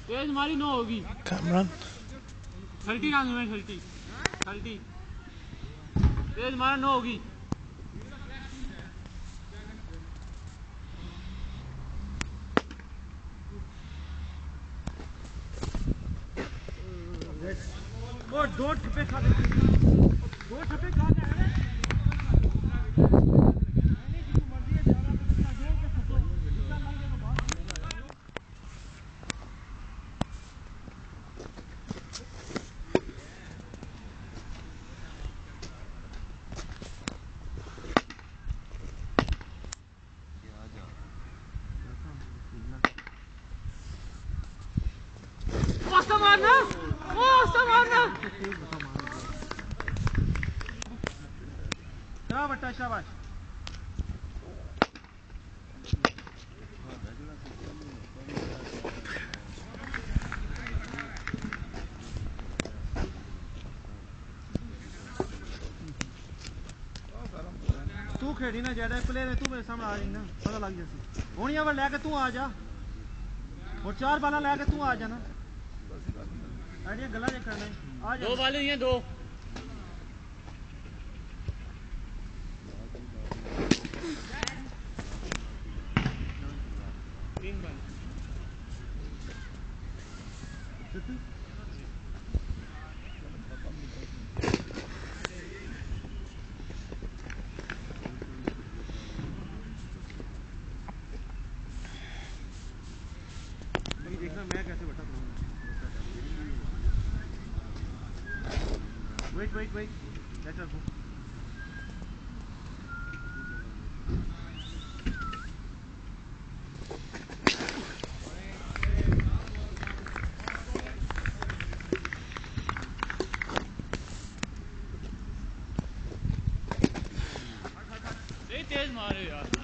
तेज मारी नो होगी। कैमरन छल्टी डाल में छल्टी छल्टी तेज मारा नो होगी। वो दो ठप्पे खा मारना बट्टा शाबाश। तू खेड़ी ना ज्यादा प्लेयर तू मेरे सामने आ रही ना पता लग जैसी होनी है लैके तू आ जा और 4 बाला लैके तू आ जाना आइडिया गला जे करना है आ जा 2 बाले हैं 2 3 बाल देखना मैं कैसे बटा वेट लेट अस गो तेज मारे यार।